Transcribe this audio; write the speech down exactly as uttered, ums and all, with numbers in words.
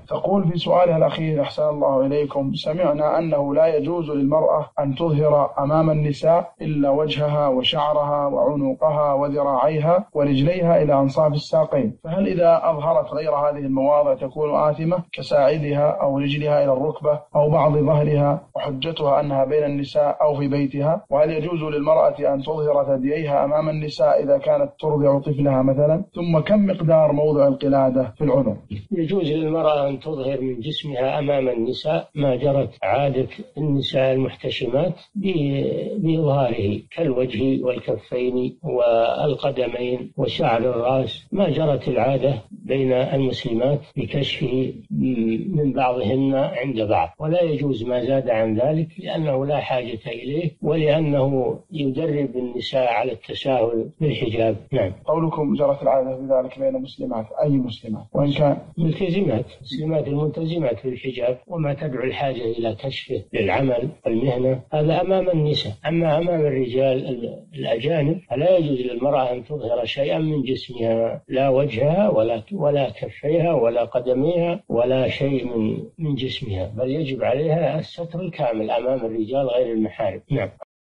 تقول في سؤالها الأخير أحسن الله إليكم: سمعنا أنه لا يجوز للمرأة أن تظهر أمام النساء إلا وجهها وشعرها وعنقها وذراعيها ورجليها إلى أنصاف الساقين، فهل إذا أظهرت غير هذه المواضع تكون آثمة كساعدها أو رجلها إلى الركبة أو بعض ظهرها، وحجتها أنها بين النساء أو في بيتها؟ وهل يجوز للمرأة أن تظهر ثدييها أمام النساء إذا كانت ترضع طفلها مثلا؟ ثم كم مقدار موضع القلادة في العنق؟ يجوز للمرأة أن تظهر من جسمها أمام النساء ما جرت عادة النساء المحتشمات بإظهاره، كالوجه والكفين والقدمين وشعر الرأس، ما جرت العادة بين المسلمات بكشفه من بعضهن عند بعض، ولا يجوز ما زاد عن ذلك لأنه لا حاجة إليه، ولأنه يدرب النساء على التساهل بالحجاب. نعم. قولكم جرت العادة بذلك بين مسلمات، أي مسلمات؟ وإن كان ملتزمات، مسلمات الملتزمات بالحجاب وما تدعو الحاجة إلى كشفه للعمل والمهنة، هذا أمام النساء. أما أمام الرجال الأجانب فلا يجوز للمرأة أن تظهر شيئا من جسمها، لا وجهها ولا ولا كفيها ولا قدميها ولا شيء من من جسمها، بل يجب عليها الستر الكامل أمام الرجال غير المحارم. نعم.